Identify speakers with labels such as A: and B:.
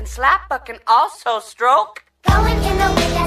A: can slap but can also stroke.
B: Going in the wind